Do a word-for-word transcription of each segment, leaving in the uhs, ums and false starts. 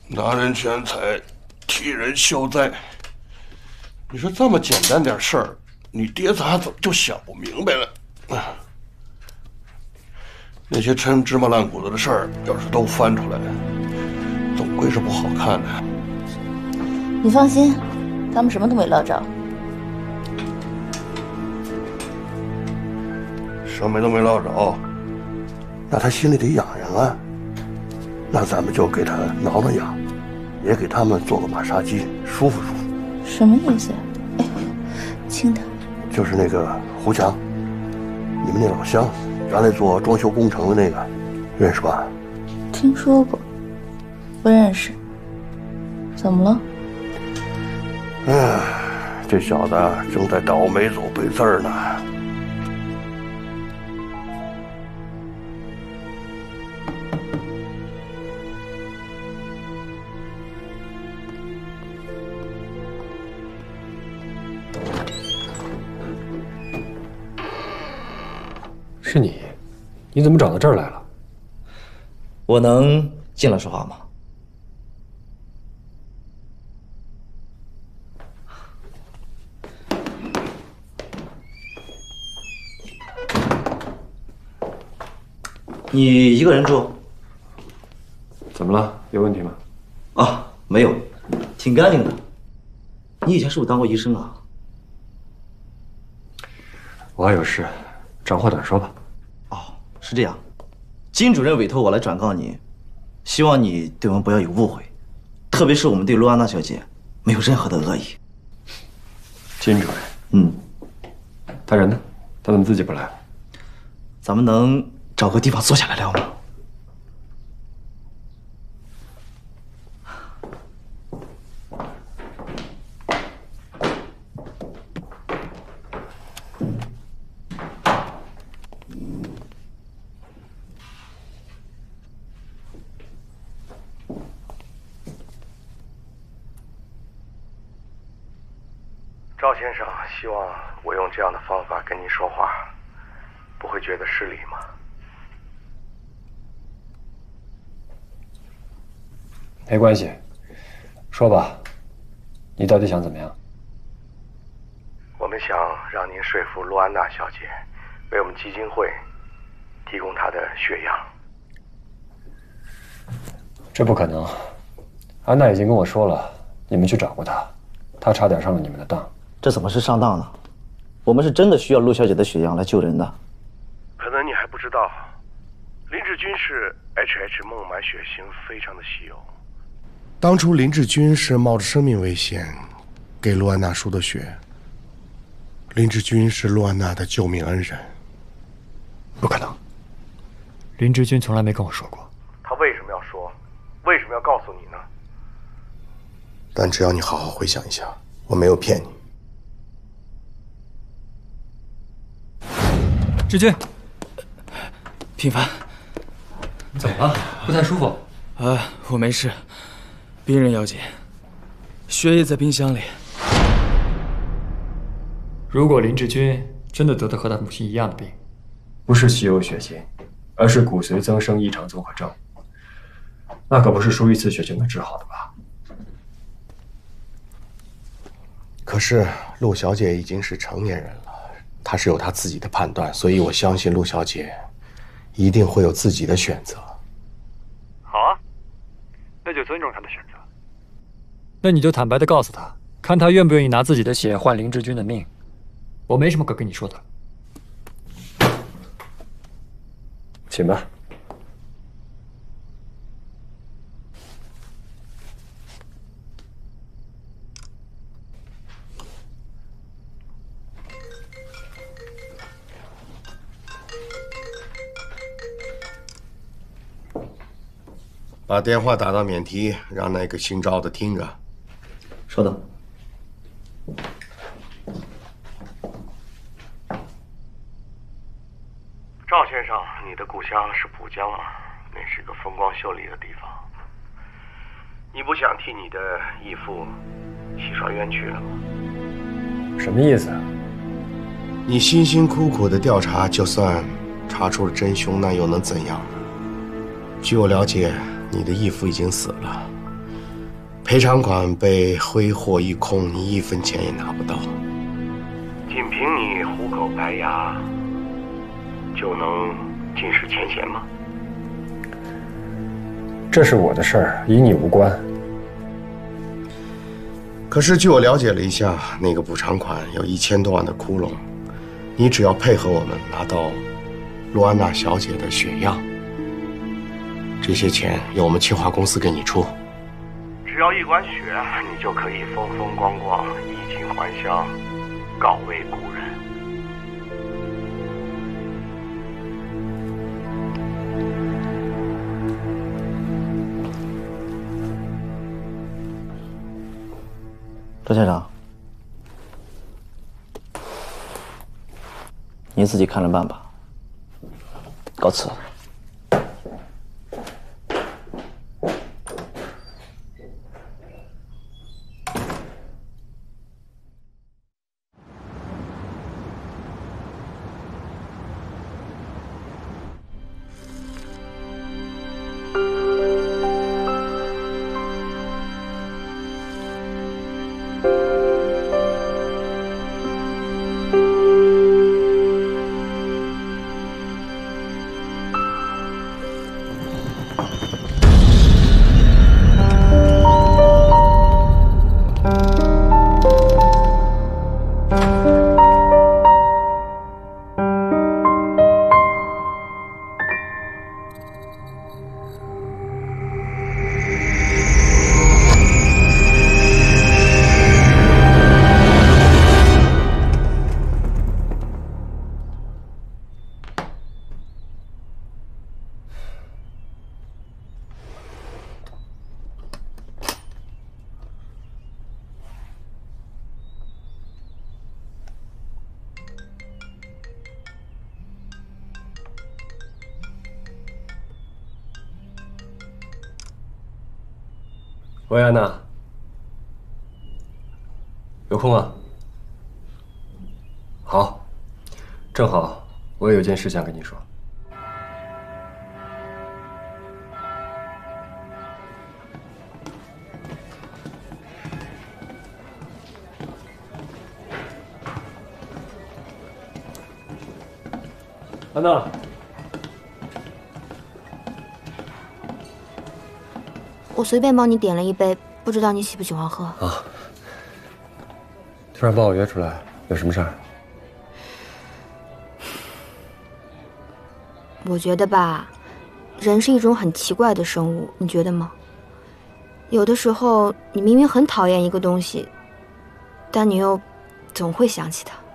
拿人钱财，替人消灾。你说这么简单点事儿，你爹咋怎么就想不明白了？啊！那些抻芝麻烂谷子的事儿，要是都翻出来，总归是不好看的。 你放心，他们什么都没捞着。 什么都没捞着，那他心里得痒痒啊。那咱们就给他挠挠痒，也给他们做个马杀鸡，舒服舒服。 什么意思？哎呦，轻点。 就是那个胡强，你们那老乡，原来做装修工程的那个，认识吧？ 听说过，不认识。怎么了？ 哎，这小子正在倒霉走背字儿呢。 是你，你怎么找到这儿来了？ 我能进来说话吗？你一个人住？ 怎么了？有问题吗？ 啊，没有，挺干净的。你以前是不是当过医生啊？ 我还有事，长话短说吧。 哦，是这样，金主任委托我来转告你，希望你对我们不要有误会，特别是我们对陆安娜小姐没有任何的恶意。 金主任， 嗯， 他人呢？他怎么自己不来？ 咱们能找个地方坐下来聊吗？ 赵先生希望我用这样的方法跟您说话，不会觉得失礼吗？ 没关系，说吧，你到底想怎么样？ 我们想让您说服陆安娜小姐，为我们基金会提供她的血样。 这不可能，安娜已经跟我说了，你们去找过她，她差点上了你们的当。 这怎么是上当呢？我们是真的需要陆小姐的血样来救人的。 可能你还不知道，林志军是 H H 孟买血型非常的稀有。当初林志军是冒着生命危险给陆安娜输的血。林志军是陆安娜的救命恩人。 不可能，林志军从来没跟我说过。 他为什么要说？为什么要告诉你呢？但只要你好好回想一下，我没有骗你。 志军， 平凡， 怎么了？不太舒服？ 啊，我没事。病人要紧，血液在冰箱里。 如果林志军真的得的和他母亲一样的病，不是稀有血型，而是骨髓增生异常综合症，那可不是输一次血就能治好的吧？ 可是陆小姐已经是成年人了，她是有她自己的判断，所以我相信陆小姐一定会有自己的选择。 好啊，那就尊重她的选择。那你就坦白的告诉她，看她愿不愿意拿自己的血换林志军的命。我没什么可跟你说的。 请吧。 把电话打到免提，让那个姓赵的听着。 稍等。 赵先生，你的故乡是浦江啊，那是个风光秀丽的地方。你不想替你的义父洗刷冤屈了吗？ 什么意思啊？ 你辛辛苦苦的调查，就算查出了真凶，那又能怎样呢？据我了解，你的义父已经死了， 赔偿款被挥霍一空，你一分钱也拿不到。仅凭你虎口白牙，就能尽释前嫌吗？ 这是我的事儿，与你无关。 可是据我了解了一下，那个补偿款有一千多万的窟窿，你只要配合我们拿到陆安娜小姐的血样，这些钱由我们清华公司给你出。只要一管血，你就可以风风光光、衣锦还乡，告慰故人。 周县长，你自己看着办吧。告辞。 维安娜，有空啊？好，正好我也有件事想跟你说。安娜。 我随便帮你点了一杯，不知道你喜不喜欢喝啊？突然把我约出来，有什么事儿？ 我觉得吧，人是一种很奇怪的生物，你觉得吗？有的时候，你明明很讨厌一个东西，但你又总会想起它。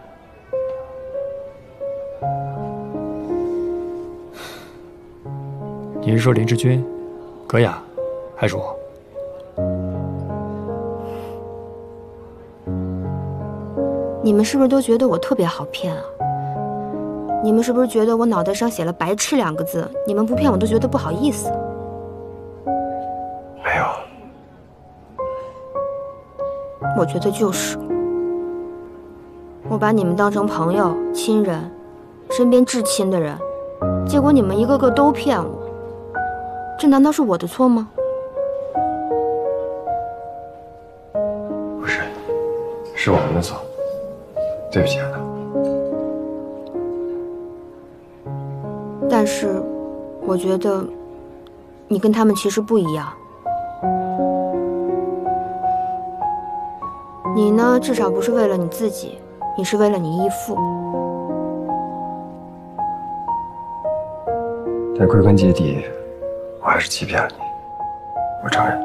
你是说林志军、葛雅？还是我？ 你们是不是都觉得我特别好骗啊？你们是不是觉得我脑袋上写了“白痴”两个字，你们不骗我都觉得不好意思？ 没有。 我觉得就是。我把你们当成朋友、亲人，身边至亲的人，结果你们一个个都骗我，这难道是我的错吗？ 是我们的错，对不起，安娜。 但是，我觉得你跟他们其实不一样。你呢，至少不是为了你自己，你是为了你义父。 但归根结底，我还是欺骗了你，我承认。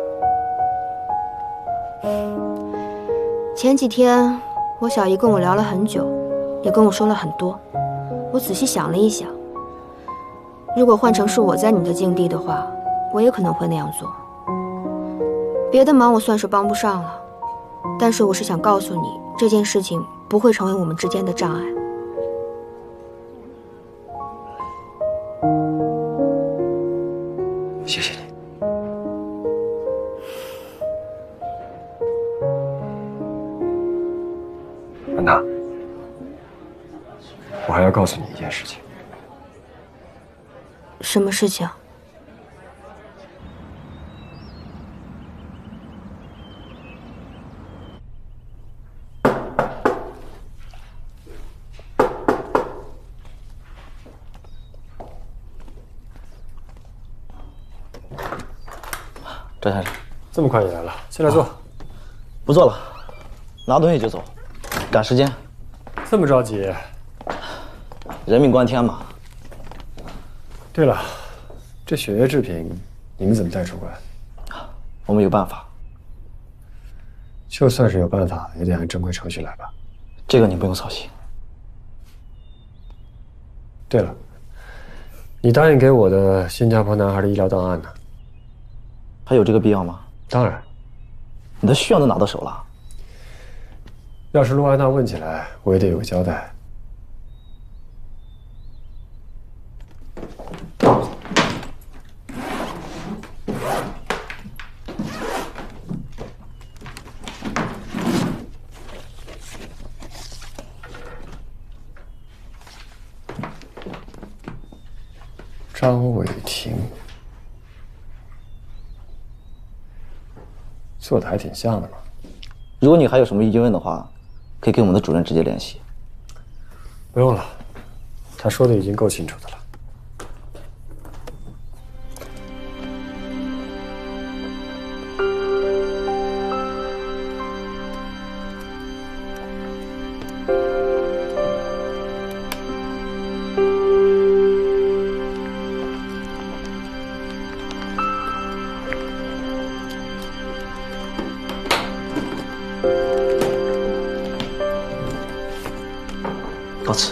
前几天，我小姨跟我聊了很久，也跟我说了很多。我仔细想了一想，如果换成是我在你的境地的话，我也可能会那样做。别的忙我算是帮不上了，但是我是想告诉你，这件事情不会成为我们之间的障碍。 谢谢你。安娜，我还要告诉你一件事情。 什么事情？ 赵先生， 这么快也来了，进来坐。啊、 不坐了，拿东西就走，赶时间。 这么着急？ 人命关天嘛。 对了，这血液制品你们怎么带出关？ 我们有办法。 就算是有办法，也得按正规程序来吧。 这个你不用操心。 对了，你答应给我的新加坡男孩的医疗档案呢？ 还有这个必要吗？ 当然。 你的需要都拿到手了。 要是陆安娜问起来，我也得有个交代。张伟霆做的还挺像的嘛。 如果你还有什么疑问的话，可以跟我们的主任直接联系。 不用了，他说的已经够清楚的了。 告辞。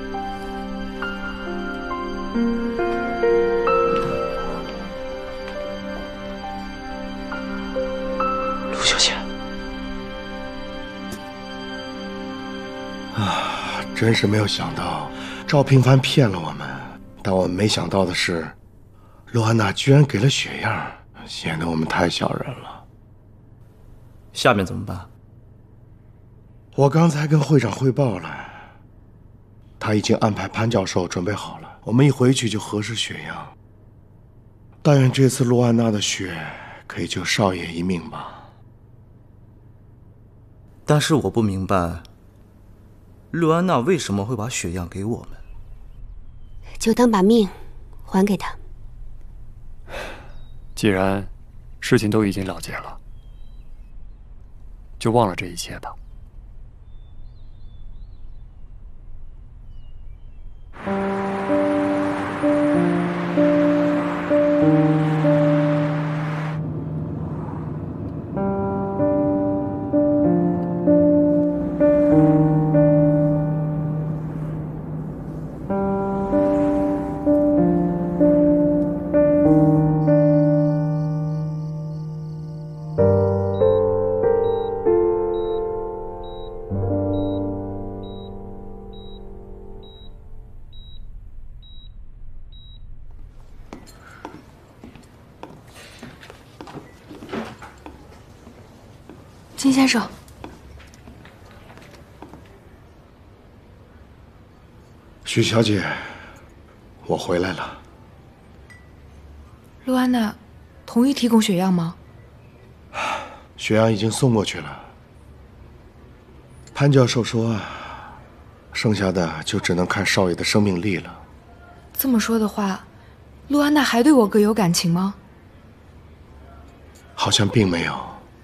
陆小姐， 啊，真是没有想到赵平凡骗了我们，但我们没想到的是，陆安娜居然给了血样，显得我们太小人了。 下面怎么办？ 我刚才跟会长汇报了，他已经安排潘教授准备好了，我们一回去就核实血样。但愿这次陆安娜的血可以救少爷一命吧。 但是我不明白，陆安娜为什么会把血样给我们？ 就当把命还给他。 既然事情都已经了结了，就忘了这一切吧。 金先生， 许小姐，我回来了。 陆安娜同意提供血样吗？ 血样已经送过去了。潘教授说，剩下的就只能看少爷的生命力了。 这么说的话，陆安娜还对我哥有感情吗？ 好像并没有。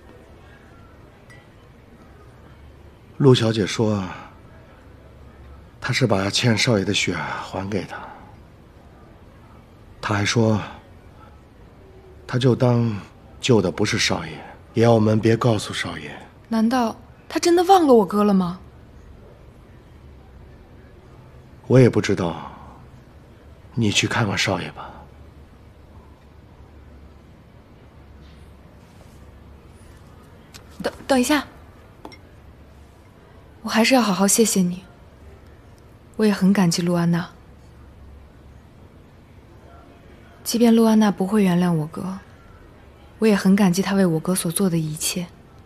陆小姐说，她是把欠少爷的血还给他。她还说，她就当救的不是少爷，也要我们别告诉少爷。 难道她真的忘了我哥了吗？ 我也不知道，你去看看少爷吧。 等等一下。我还是要好好谢谢你，我也很感激陆安娜。即便陆安娜不会原谅我哥，我也很感激她为我哥所做的一切。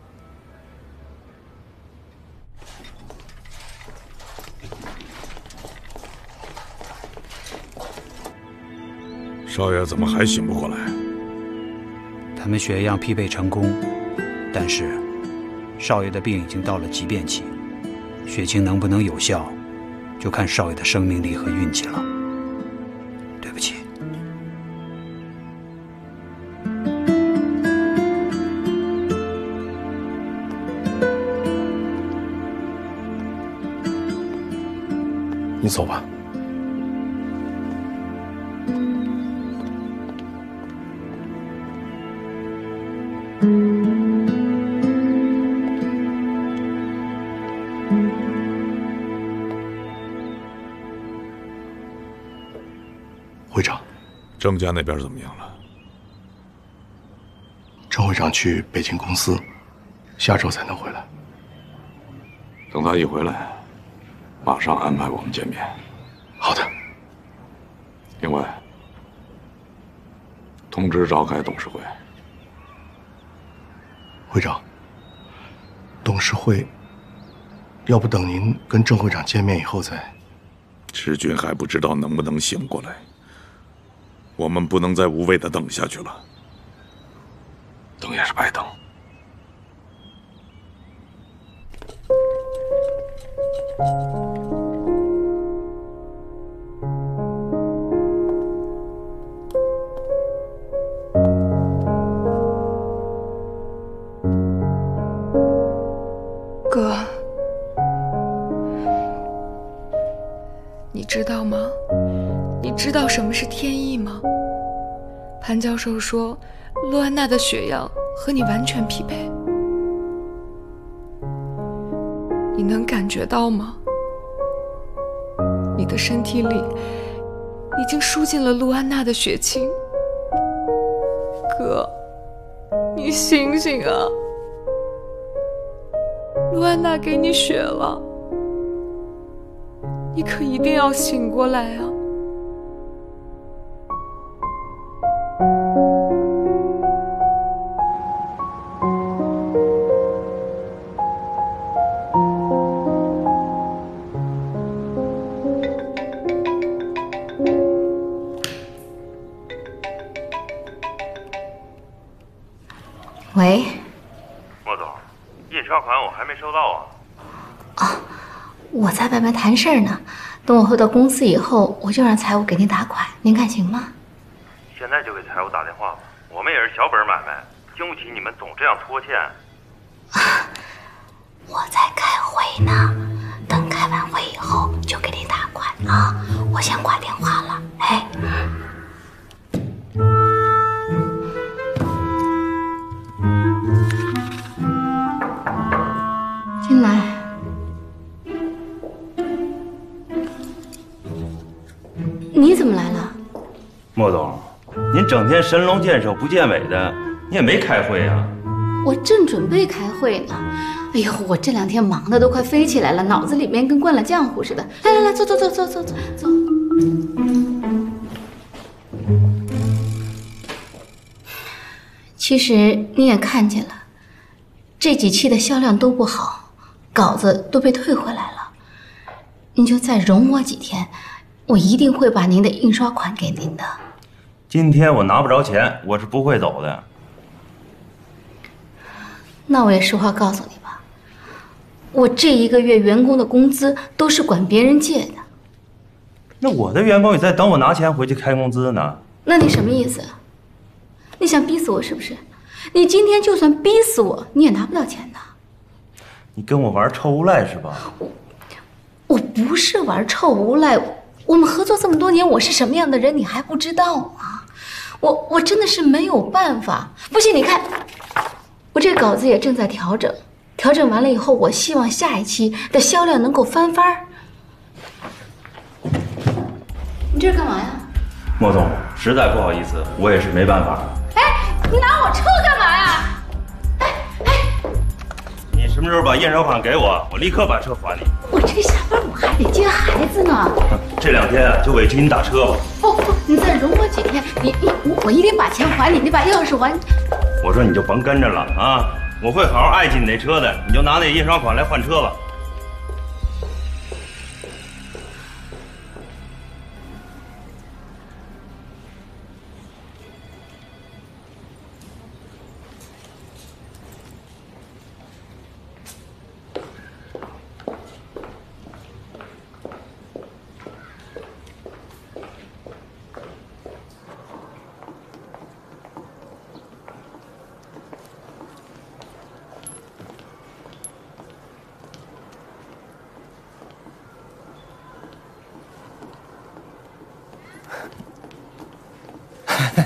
少爷怎么还醒不过来？ 他们血样匹配成功，但是少爷的病已经到了急变期。血清能不能有效，就看少爷的生命力和运气了。对不起。 你走吧。会长， 郑家那边怎么样了？ 郑会长去北京公司，下周才能回来。 等他一回来，马上安排我们见面。 好的。 另外，通知召开董事会。 会长，董事会，要不等您跟郑会长见面以后再。 赤军还不知道能不能醒过来，我们不能再无谓的等下去了，等也是白等。 哥，你知道吗？你知道什么是天意吗？潘教授说，陆安娜的血样和你完全匹配，你能感觉到吗？你的身体里已经输进了陆安娜的血清。哥，你醒醒啊！陆安娜给你血了，你可一定要醒过来啊！ 喂， 莫总，印刷款我还没收到啊。 哦，我在外面谈事儿呢，等我回到公司以后，我就让财务给您打款，您看行吗？ 现在就给财务打电话吧，我们也是小本买卖，经不起你们总这样拖欠。 啊，我在开会呢，等开完会以后就给您打款啊。我先挂电话了，哎。进来。你怎么来了？ 莫总，您整天神龙见首不见尾的，你也没开会啊？ 我正准备开会呢。哎呦，我这两天忙的都快飞起来了，脑子里面跟灌了浆糊似的。来来来，坐坐坐坐坐坐坐。其实你也看见了，这几期的销量都不好，稿子都被退回来了。您就再容我几天，我一定会把您的印刷款给您的。 今天我拿不着钱，我是不会走的。 那我也实话告诉你吧，我这一个月员工的工资都是管别人借的。 那我的员工也在等我拿钱回去开工资呢。 那你什么意思？你想逼死我是不是？你今天就算逼死我，你也拿不到钱的。 你跟我玩臭无赖是吧？ 我我不是玩臭无赖，我们合作这么多年，我是什么样的人你还不知道吗？我我真的是没有办法。不信你看，我这稿子也正在调整，调整完了以后，我希望下一期的销量能够翻番儿。你这是干嘛呀？ 莫总，实在不好意思，我也是没办法。 哎，你拿我车干嘛呀？哎哎， 你什么时候把验收款给我，我立刻把车还你。 我这下班我还得接孩子呢。 这两天啊，就委屈你打车吧。 不不，你再容我几天，你你我一定把钱还你，你把钥匙还。 我说你就甭跟着了啊！我会好好爱惜你那车的，你就拿那印刷款来换车吧。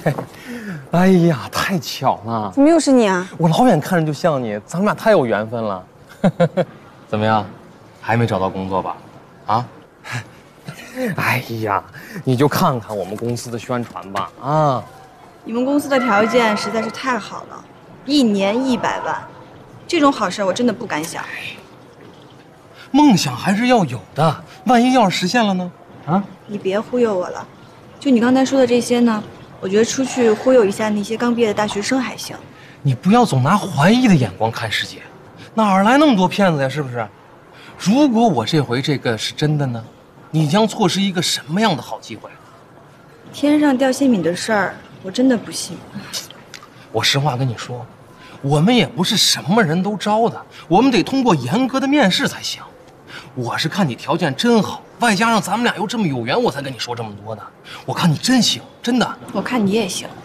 哎呀，太巧了！ 怎么又是你啊？ 我老远看着就像你，咱们俩太有缘分了。怎么样，还没找到工作吧？啊？哎呀，你就看看我们公司的宣传吧。啊， 你们公司的条件实在是太好了，一年一百万，这种好事我真的不敢想。 梦想还是要有的，万一要是实现了呢？啊？ 你别忽悠我了，就你刚才说的这些呢，我觉得出去忽悠一下那些刚毕业的大学生还行。 你不要总拿怀疑的眼光看世界，哪儿来那么多骗子呀？是不是？如果我这回这个是真的呢，你将错失一个什么样的好机会？ 天上掉馅饼的事儿，我真的不信。 我实话跟你说，我们也不是什么人都招的，我们得通过严格的面试才行。我是看你条件真好，外加上咱们俩又这么有缘，我才跟你说这么多的。我看你真行，真的。 我看你也行。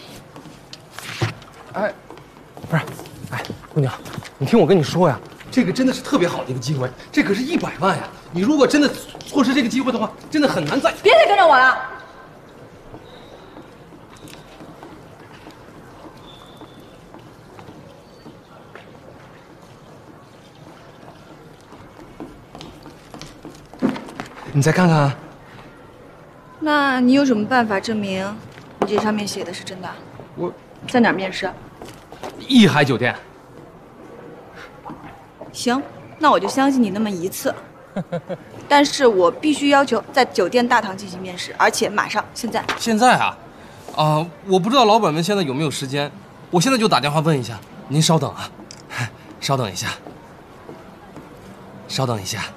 哎，不是，哎，姑娘，你听我跟你说呀，这个真的是特别好的一个机会，这可是一百万呀！你如果真的错失这个机会的话，真的很难再…… 别再跟着我了。 你再看看。 那你有什么办法证明你这上面写的是真的？ 我在哪儿面试？ 艺海酒店。 行，那我就相信你那么一次。但是我必须要求在酒店大堂进行面试，而且马上，现在。 现在啊，啊、呃，我不知道老板们现在有没有时间，我现在就打电话问一下。您稍等啊，稍等一下，稍等一下。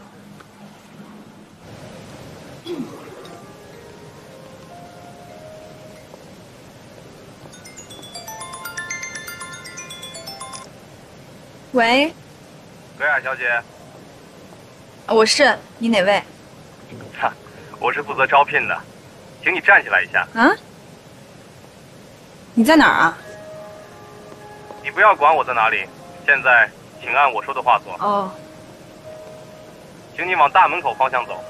喂， 格雅小姐， 我是，你哪位？ 哈，我是负责招聘的，请你站起来一下。 啊？你在哪儿啊？ 你不要管我在哪里，现在请按我说的话做。 哦。 请你往大门口方向走，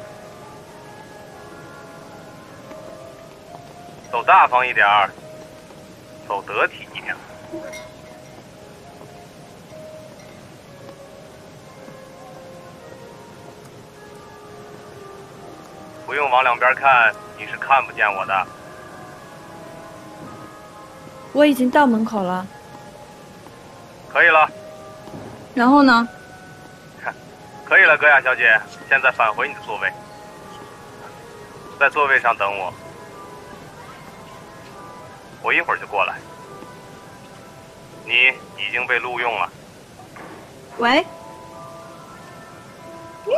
走大方一点儿，走得体一点。不用往两边看，你是看不见我的。 我已经到门口了。 可以了。 然后呢？ 可以了，格雅小姐，现在返回你的座位，在座位上等我，我一会儿就过来。你已经被录用了。 喂？你？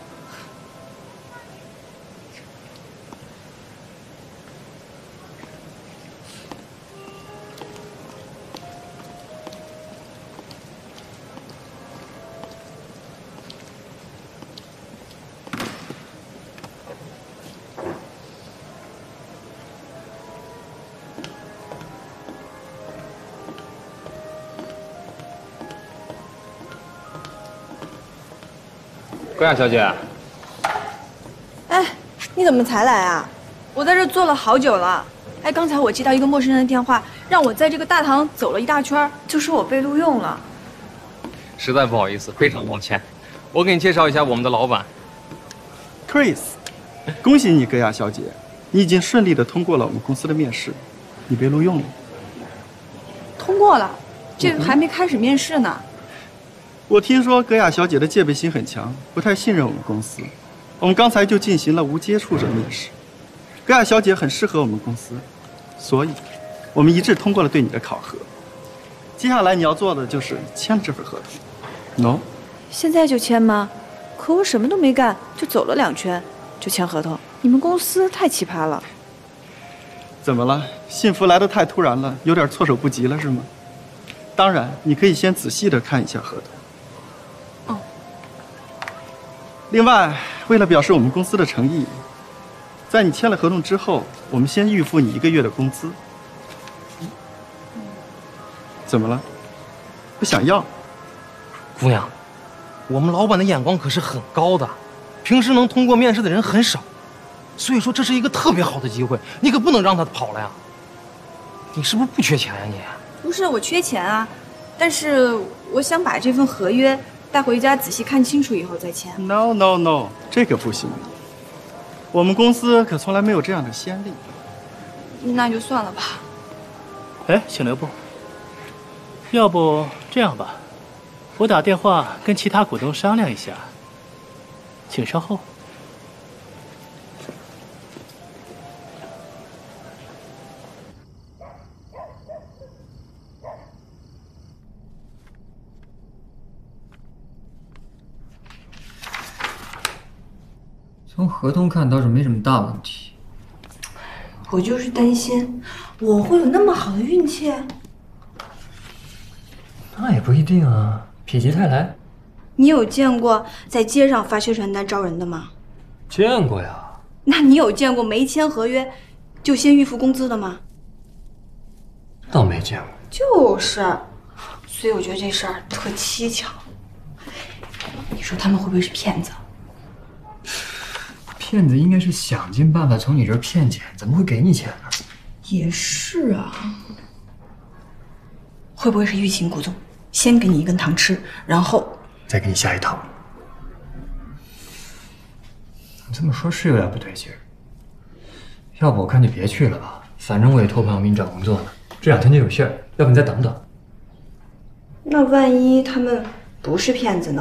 格雅小姐， 哎，你怎么才来啊？我在这坐了好久了。哎，刚才我接到一个陌生人的电话，让我在这个大堂走了一大圈，就说我被录用了。 实在不好意思，非常抱歉。我给你介绍一下我们的老板 ，Chris。恭喜你，格雅小姐，你已经顺利的通过了我们公司的面试，你被录用了。 通过了，这还没开始面试呢。 我听说格雅小姐的戒备心很强，不太信任我们公司。我们刚才就进行了无接触者面试，格雅小姐很适合我们公司，所以，我们一致通过了对你的考核。接下来你要做的就是签这份合同。喏、no? 现在就签吗？可我什么都没干，就走了两圈，就签合同。你们公司太奇葩了。 怎么了？幸福来得太突然了，有点措手不及了是吗？当然，你可以先仔细的看一下合同。另外，为了表示我们公司的诚意，在你签了合同之后，我们先预付你一个月的工资。怎么了？不想要？ 姑娘，我们老板的眼光可是很高的，平时能通过面试的人很少，所以说这是一个特别好的机会，你可不能让他跑了呀。 你是不是不缺钱呀、啊？你不是我缺钱啊，但是我想把这份合约带回家仔细看清楚以后再签。 No no no， 这个不行。我们公司可从来没有这样的先例。 那就算了吧。 哎，请留步。要不这样吧，我打电话跟其他股东商量一下，请稍后。 从合同看倒是没什么大问题。 我就是担心我会有那么好的运气。 那也不一定啊，否极泰来。 你有见过在街上发宣传单招人的吗？ 见过呀。 那你有见过没签合约就先预付工资的吗？ 倒没见过。 就是，所以我觉得这事儿特蹊跷。你说他们会不会是骗子？ 骗子应该是想尽办法从你这儿骗钱，怎么会给你钱呢？ 也是啊。会不会是欲擒故纵，先给你一根糖吃，然后再给你下一套？你这么说是有点不对劲儿。要不我看你别去了吧，反正我也托朋友给你找工作呢，这两天就有信儿。要不你再等等。 那万一他们不是骗子呢？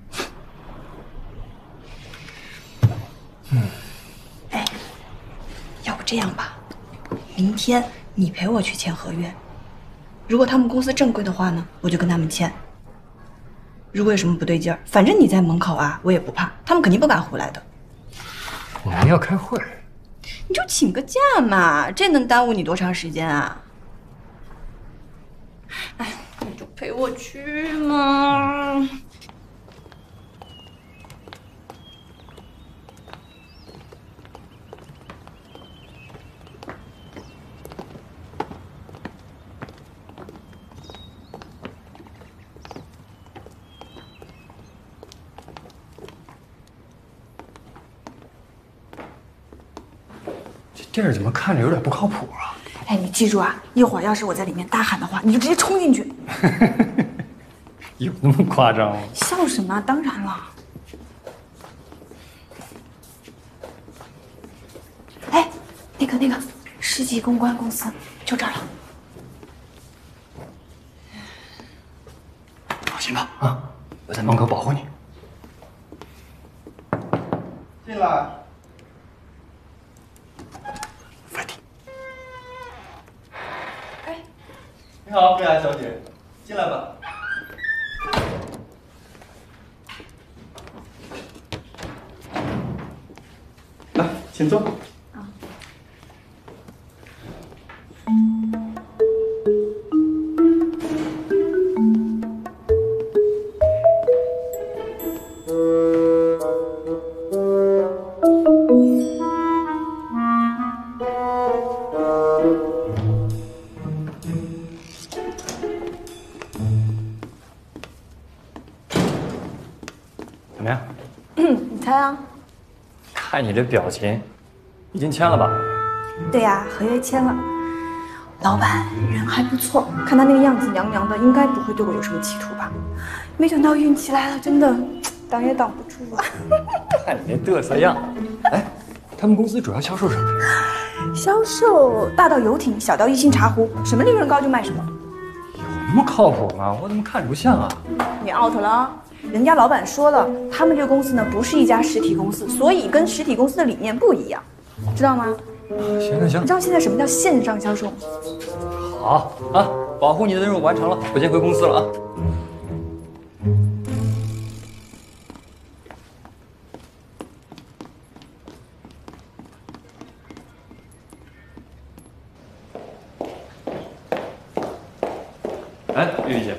嗯， 哎，要不这样吧，明天你陪我去签合约。如果他们公司正规的话呢，我就跟他们签。如果有什么不对劲儿，反正你在门口啊，我也不怕，他们肯定不敢回来的。 我们要开会， 你就请个假嘛，这能耽误你多长时间啊？哎，你就陪我去嘛。 这地儿怎么看着有点不靠谱啊？ 哎，你记住啊，一会儿要是我在里面大喊的话，你就直接冲进去。 有那么夸张吗？ 笑什么？当然了。哎，那个那个，世纪公关公司就这儿了。 放心吧，啊，我在门口保护你。 进来。你好，贝雅小姐，进来吧。来，请坐。啊。 怎么样？ 你猜啊？ 看你这表情，已经签了吧？ 对呀、啊，合约签了。老板人还不错，看他那个样子娘娘的，应该不会对我有什么企图吧？没想到运气来了，真的挡也挡不住啊！ 看你那嘚瑟样。哎，他们公司主要销售什么？ 销售大到游艇，小到一星茶壶，什么利润高就卖什么。 有那么靠谱吗？我怎么看着不像啊？ 你 out 了。人家老板说了，他们这个公司呢不是一家实体公司，所以跟实体公司的理念不一样，知道吗？ 行行行。 你知道现在什么叫线上销售吗？ 好啊，保护你的任务完成了，我先回公司了啊。哎，玉玉姐。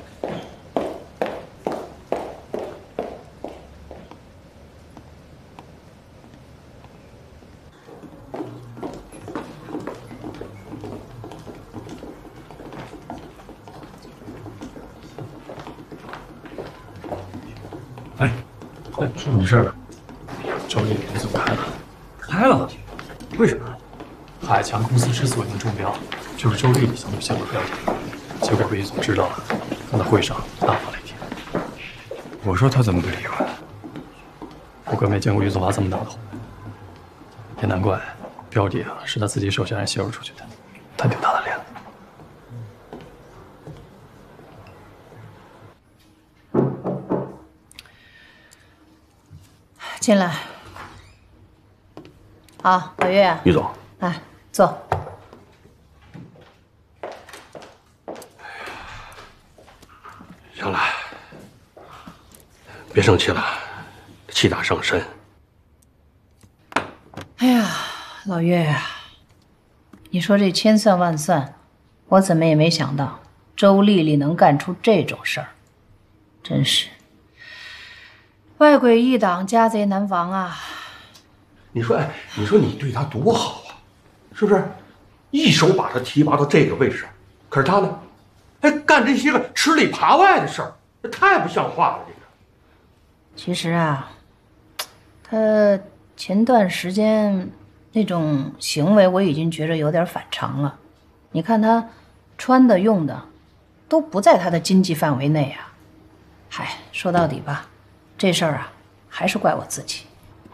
哎，哎，出什么事了？周丽联总开了，开了？为什么？ 海强公司之所以能中标，就是周丽丽向他下过标题，结果被于总知道了，他在会上大发雷霆。我说他怎么不理我？我可没见过于总发这么大的火，也难怪，标题啊是他自己手下人泄露出去的，太丢他的脸了。 进来。好，老岳。 于总， 来坐。 行了，别生气了，气大伤身。 哎呀，老岳呀，你说这千算万算，我怎么也没想到周丽丽能干出这种事儿，真是。 外鬼一党，家贼难防啊！ 你说，哎，你说你对他多好啊，是不是？一手把他提拔到这个位置上，可是他呢，还干这些个吃里扒外的事儿，这太不像话了。这个。 其实啊，他前段时间那种行为，我已经觉着有点反常了。你看他穿的用的，都不在他的经济范围内啊。嗨，说到底吧。 这事儿啊，还是怪我自己。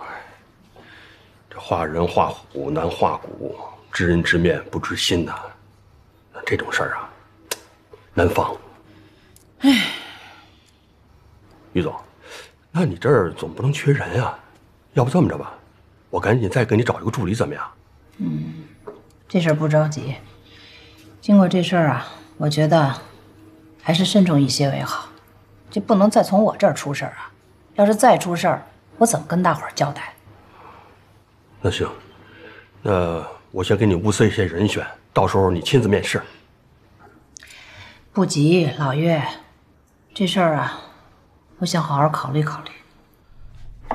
这画人画虎难画骨，知人知面不知心呐。这种事儿啊，难防。 唉， 于总，那你这儿总不能缺人啊？要不这么着吧，我赶紧再给你找一个助理，怎么样？ 嗯，这事儿不着急。经过这事儿啊，我觉得还是慎重一些为好。这不能再从我这儿出事儿啊！ 要是再出事儿，我怎么跟大伙儿交代？ 那行，那我先给你物色一些人选，到时候你亲自面试。 不急，老岳，这事儿啊，我想好好考虑考虑。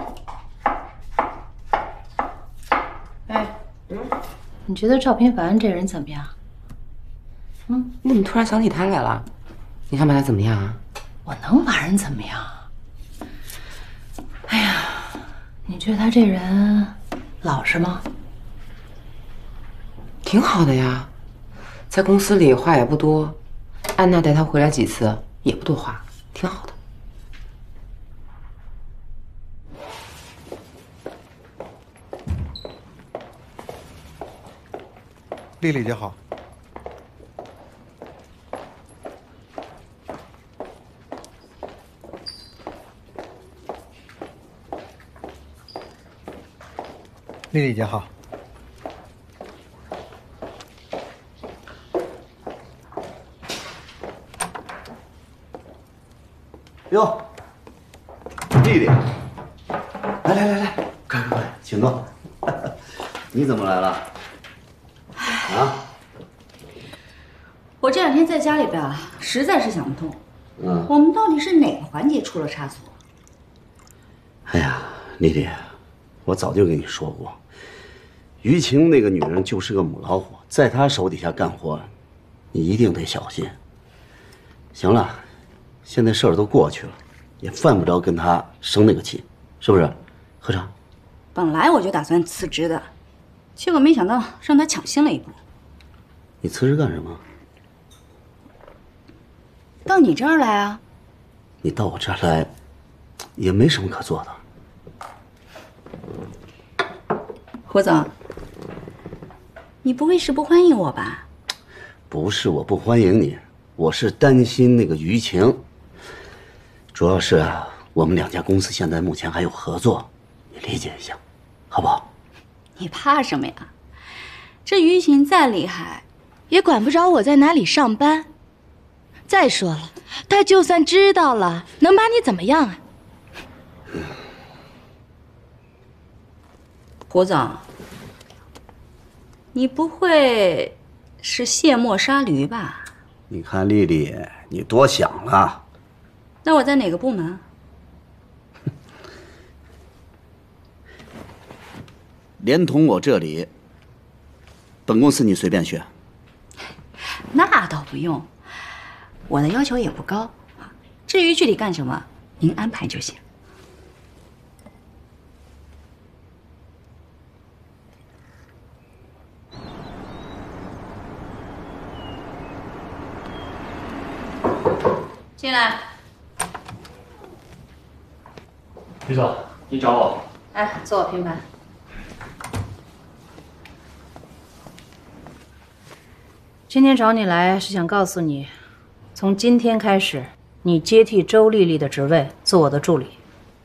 哎，你觉得赵平凡这人怎么样？ 嗯，你怎么突然想起他来了？你想把他怎么样啊？ 我能把人怎么样？ 哎呀，你觉得他这人老实吗？ 挺好的呀，在公司里话也不多，安娜带他回来几次也不多话，挺好的。 丽丽姐好。 丽丽姐好。 哟，丽丽，来来来来，快快快，请坐。你怎么来了？啊？ 我这两天在家里边啊，实在是想不通， 嗯， 我们到底是哪个环节出了差错？ 哎呀，丽丽，我早就跟你说过。 于晴那个女人就是个母老虎，在她手底下干活，你一定得小心。行了，现在事儿都过去了，也犯不着跟她生那个气，是不是？何尝？ 本来我就打算辞职的，结果没想到让她抢先了一步。 你辞职干什么？ 到你这儿来啊？ 你到我这儿来，也没什么可做的。 胡总。 你不会是不欢迎我吧？ 不是我不欢迎你，我是担心那个于晴。主要是啊，我们两家公司现在目前还有合作，你理解一下，好不好？ 你怕什么呀？这于晴再厉害，也管不着我在哪里上班。再说了，他就算知道了，能把你怎么样啊？胡总。 你不会是卸磨杀驴吧？ 你看丽丽，你多想了。 那我在哪个部门？ 连同我这里，本公司你随便选。 那倒不用，我的要求也不高。至于具体干什么，您安排就行。 进来。 于总，你找我？ 哎，坐我平盘。今天找你来是想告诉你，从今天开始，你接替周丽丽的职位，做我的助理。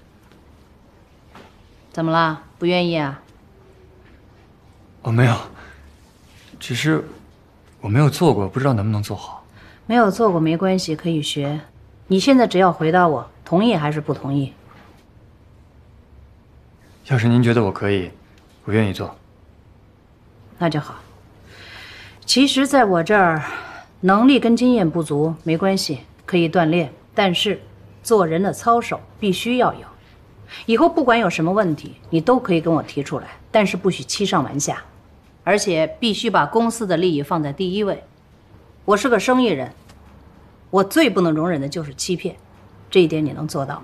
怎么了？不愿意啊？ 哦，没有，只是我没有做过，不知道能不能做好。 没有做过没关系，可以学。你现在只要回答我，同意还是不同意？ 要是您觉得我可以，我愿意做。 那就好。其实，在我这儿，能力跟经验不足没关系，可以锻炼。但是，做人的操守必须要有。以后不管有什么问题，你都可以跟我提出来，但是不许欺上瞒下，而且必须把公司的利益放在第一位。我是个生意人，我最不能容忍的就是欺骗，这一点你能做到吗？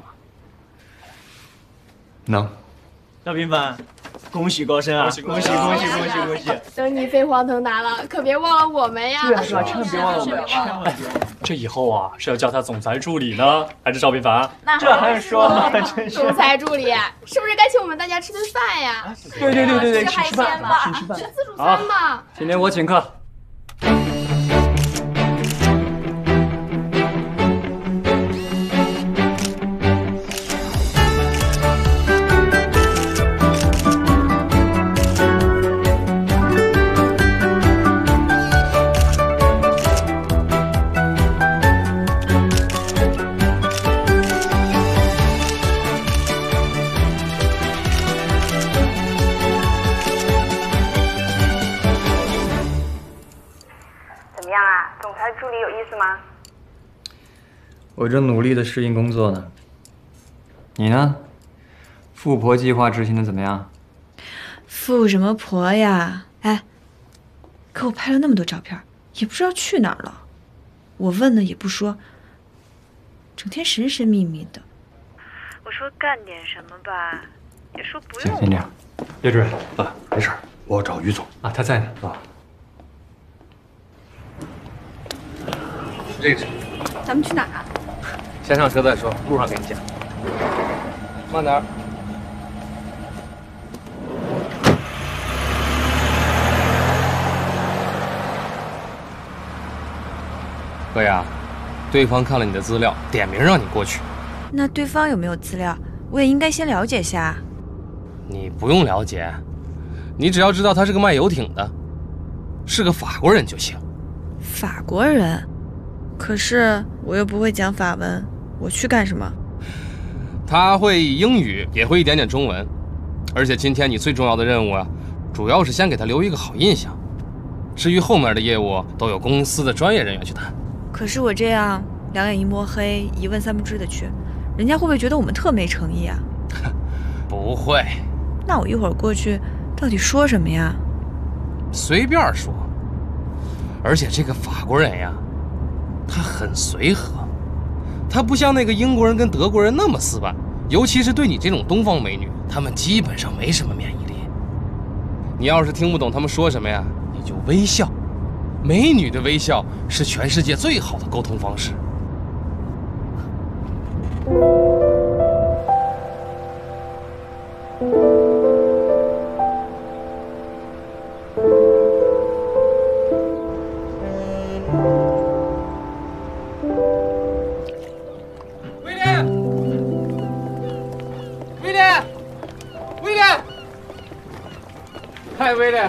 能。 赵平凡，恭喜高升啊！恭喜恭喜恭喜恭喜恭喜！ 等你飞黄腾达了，可别忘了我们呀！ 对啊，是吧？千万别忘了我们，千万别忘了。这以后啊，是要叫他总裁助理呢，还是赵平凡？ 那这还用说吗？真是。 总裁助理，是不是该请我们大家吃顿饭呀？ 对对对对对， 吃海鲜吧， 请吃饭， 吃自助餐吧。 今天我请客。我正努力的适应工作呢。你呢？富婆计划执行的怎么样？ 富什么婆呀？哎，可我拍了那么多照片，也不知道去哪儿了。我问了也不说，整天神神秘秘的。 我说干点什么吧，也说不用。 行，先这样。叶主任啊，没事，我找于总啊，他在呢。 啊， 这个是。 咱们去哪儿啊？ 先上车再说，路上给你讲。慢点儿。何雅，对方看了你的资料，点名让你过去。 那对方有没有资料？我也应该先了解下。 你不用了解，你只要知道他是个卖游艇的，是个法国人就行。 法国人？可是我又不会讲法文。我去干什么？ 他会英语，也会一点点中文，而且今天你最重要的任务啊，主要是先给他留一个好印象。至于后面的业务，都有公司的专业人员去谈。 可是我这样两眼一抹黑，一问三不知的去，人家会不会觉得我们特没诚意啊？ 不会。 那我一会儿过去，到底说什么呀？ 随便说。而且这个法国人呀，他很随和。他不像那个英国人跟德国人那么死板，尤其是对你这种东方美女，他们基本上没什么免疫力。你要是听不懂他们说什么呀，你就微笑。美女的微笑是全世界最好的沟通方式。 嗨，威廉。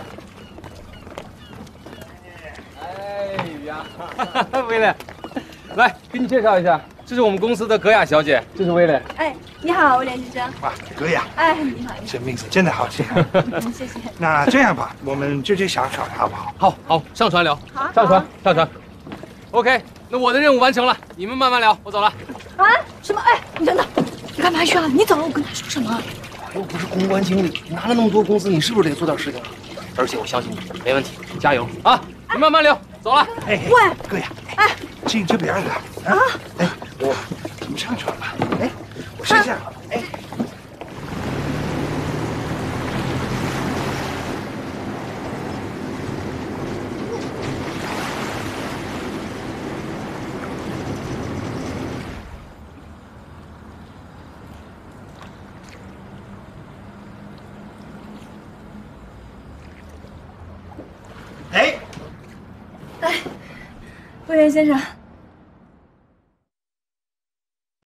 哎呀，威廉，来给你介绍一下，这是我们公司的格雅小姐，这是威廉。 哎，你好，威廉先生。 哇，格雅。 哎，你好。 这名字真的好听。 嗯，谢谢。 那这样吧，我们直接上船好不好？ 好，好，上船聊。 好， 上船，上船。OK， 那我的任务完成了，你们慢慢聊，我走了。 啊？什么？哎，你等等，你干嘛去啊？你走了，我跟他说什么？ 又不是公关经理，你拿了那么多工资，你是不是得做点事情？而且我相信你，没问题，加油啊！你慢慢聊，走了。 哎， 喂， 哥呀， 哎， 进这边来啊！哎，我咱们上船吧。哎，我试一下。哎。 魏源先生。